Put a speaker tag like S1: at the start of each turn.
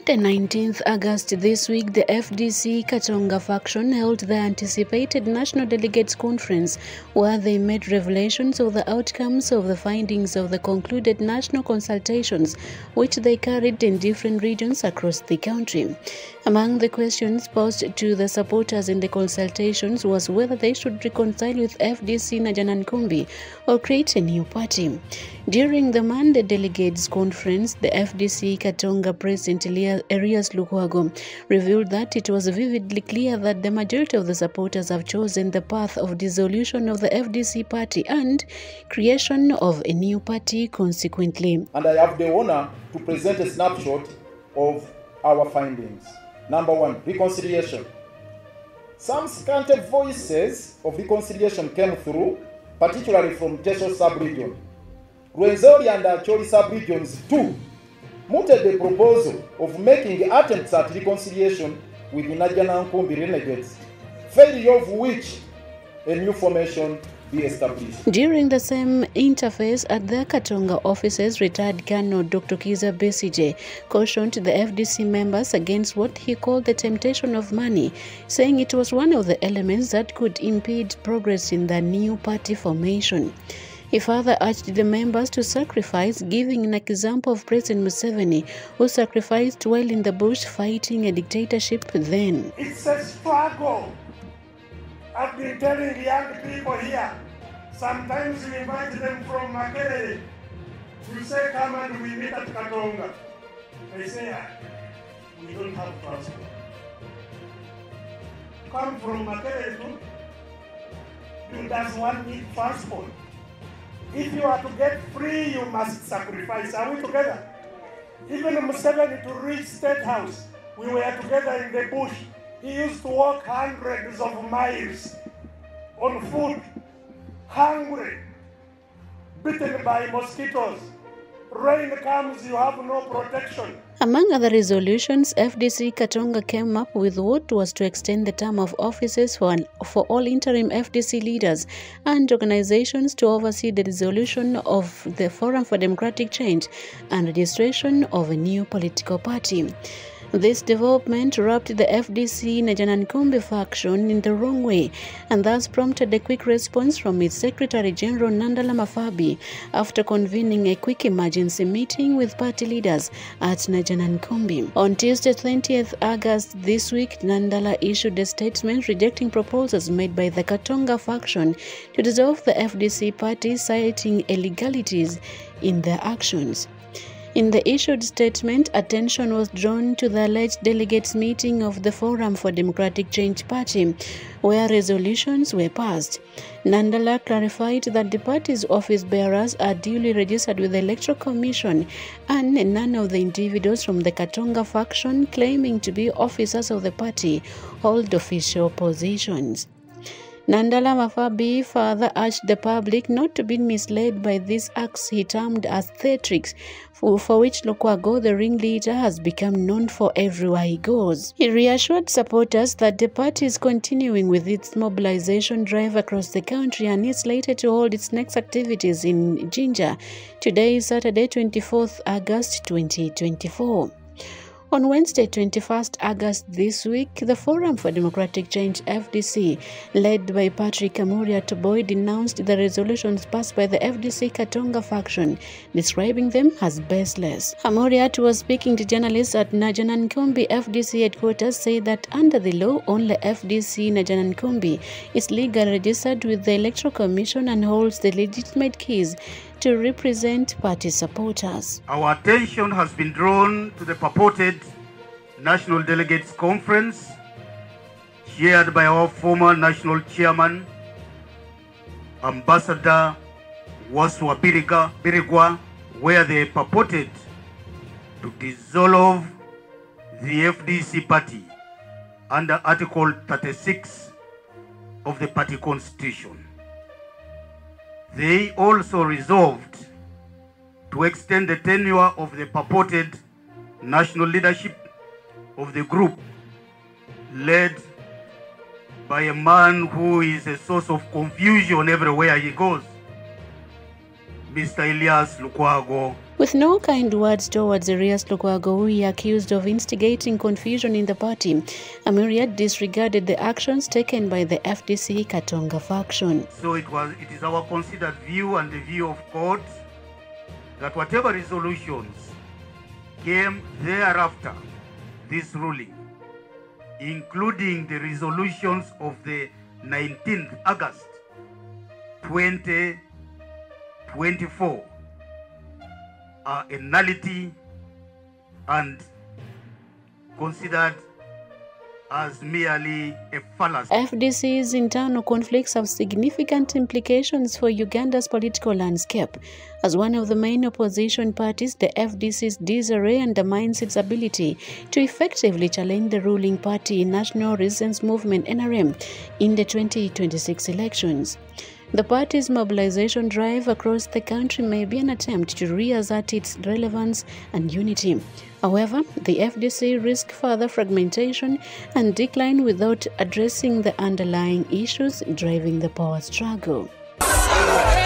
S1: the 19th August this week, the FDC Katonga faction held the anticipated National Delegates Conference, where they made revelations of the outcomes of the findings of the concluded national consultations, which they carried in different regions across the country. Among the questions posed to the supporters in the consultations was whether they should reconcile with FDC Najan Nkumbi or create a new party. During the Monday Delegates Conference, the FDC Katonga President Erias Lukwago revealed that it was vividly clear that the majority of the supporters have chosen the path of dissolution of the FDC party and creation of a new party consequently.
S2: And I have the honor to present a snapshot of our findings. Number one, reconciliation. Some scanted voices of reconciliation came through, particularly from Teso sub-region. Rwenzori and Acholi sub-regions too mooted the proposal of making attempts at reconciliation with the Najan Nkumbi renegades, failure of which a new formation be established.
S1: During the same interface at the Katonga offices, retired Colonel Dr. Kiza Besije cautioned the FDC members against what he called the temptation of money, saying it was one of the elements that could impede progress in the new party formation. He further urged the members to sacrifice, giving an example of President Museveni, who sacrificed while in the bush fighting a dictatorship then.
S3: It's a struggle. I've been telling young people here, sometimes we invite them from Makerere to say, come and we meet at Katonga. They say, we don't have transport. Come from Makerere to, does one need transport? If you are to get free, you must sacrifice. Are we together? Even Museveni to reach State House, we were together in the bush. He used to walk hundreds of miles on foot, hungry, bitten by mosquitoes. Rain comes, you have no protection.
S1: Among other resolutions, FDC Katonga came up with what was to extend the term of offices for all interim FDC leaders and organizations to oversee the dissolution of the Forum for Democratic Change and registration of a new political party. This development rubbed the FDC Najan Nkumbi faction in the wrong way and thus prompted a quick response from its Secretary General Nandala Mafabi after convening a quick emergency meeting with party leaders at Najan Nkumbi. On Tuesday, 20th August this week, Nandala issued a statement rejecting proposals made by the Katonga faction to dissolve the FDC party, citing illegalities in their actions. In the issued statement, attention was drawn to the alleged delegates meeting of the Forum for Democratic Change Party, where resolutions were passed. Nandala clarified that the party's office bearers are duly registered with the Electoral Commission and none of the individuals from the Katonga faction claiming to be officers of the party hold official positions. Nandala Mafabi further urged the public not to be misled by these acts he termed as theatrics, for which Lukwago, the ringleader, has become known for everywhere he goes. He reassured supporters that the party is continuing with its mobilization drive across the country and is slated to hold its next activities in Jinja. Today is Saturday, 24th August 2024. On Wednesday, 21st August this week, the Forum for Democratic Change FDC, led by Patrick Amuria Toboy, denounced the resolutions passed by the FDC Katonga faction, describing them as baseless. Amuriat was speaking to journalists at Najan Nkumbi FDC headquarters, said that under the law, only FDC Najan Nkumbi is legally registered with the Electoral Commission and holds the legitimate keys to represent party supporters.
S4: Our attention has been drawn to the purported National Delegates Conference chaired by our former national chairman, Ambassador Waswa Birigwa, where they purported to dissolve the FDC party under Article 36 of the party constitution. They also resolved to extend the tenure of the purported national leadership of the group, led by a man who is a source of confusion everywhere he goes, Mr. Elias Lukwago
S1: With no kind words towards Erias Lukwago, who he accused of instigating confusion in the party, Amuriat disregarded the actions taken by the FDC Katonga faction.
S4: So it is our considered view and the view of court that whatever resolutions came thereafter this ruling, including the resolutions of the 19th August 2024, are a nullity and considered as merely a fallacy.
S1: FDC's internal conflicts have significant implications for Uganda's political landscape. As one of the main opposition parties, the FDC's disarray undermines its ability to effectively challenge the ruling party, National Resistance Movement (NRM), in the 2026 elections. The party's mobilization drive across the country may be an attempt to reassert its relevance and unity. However, the FDC risks further fragmentation and decline without addressing the underlying issues driving the power struggle.